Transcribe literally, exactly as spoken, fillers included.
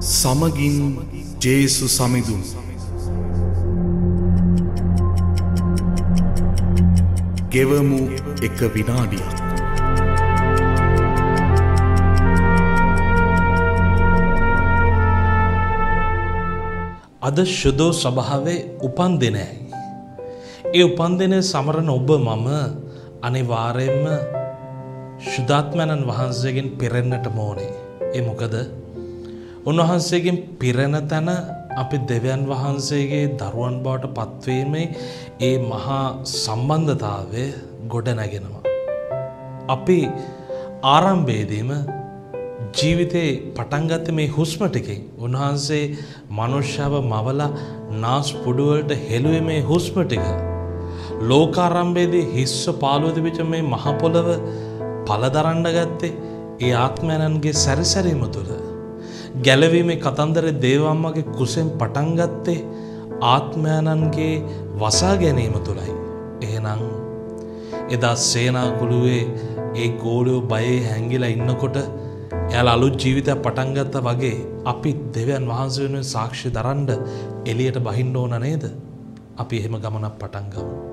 සමගින් ජේසු සමිඳුන් ගෙවමු එක විනාඩියක්. අද ශුද්ධ සභාවේ උපන් දිනයයි. ඒ උපන් දිනය සමරන ඔබ මම අනිවාර්යයෙන්ම ශුද්ධාත්මයන් වහන්සේගෙන් පිරෙන්නට ඕනේ. ඒ මොකද උන්වහන්සේගෙන් පිරෙන තැන අපි දෙවියන් වහන්සේගේ දරුවන් බවට පත්වීමේ ඒ මහා සම්බන්ධතාවය ගොඩ නැගෙනවා. අපි ආරම්භයේදීම ජීවිතේ පටන් ගත්තේ මේ හුස්ම ටිකෙන්. උන්වහන්සේ මනුෂ්‍යව මවලා නාස් පුඩු වලට හෙළුවේ මේ හුස්ම ටික. ලෝකාරම්භයේදී හිස්ස පාළුව තිබිච්ච මේ මහ පොළව පළදරන්න ගත්තේ ඒ ආත්මයන්ගේ සැරිසැරීම තුළ. ගැලවීමේ කතන්දරේ දේවම්මගේ කුසෙන් පටන් ගත්තේ ආත්මයන්ගේ වසා ගැනීම තුළයි. එහෙනම් එදා සේනාකුළුවේ ඒ ගෝලියෝ බයේ හැංගිලා ඉන්නකොට එයාලා අලුත් ජීවිතයක් පටන් ගත්තා වගේ අපි දෙවියන් වහන්සේ වෙනුවෙන් සාක්ෂි දරන්න එළියට බහින්න ඕන නේද? අපි එහෙම ගමනක් පටන් ගමු.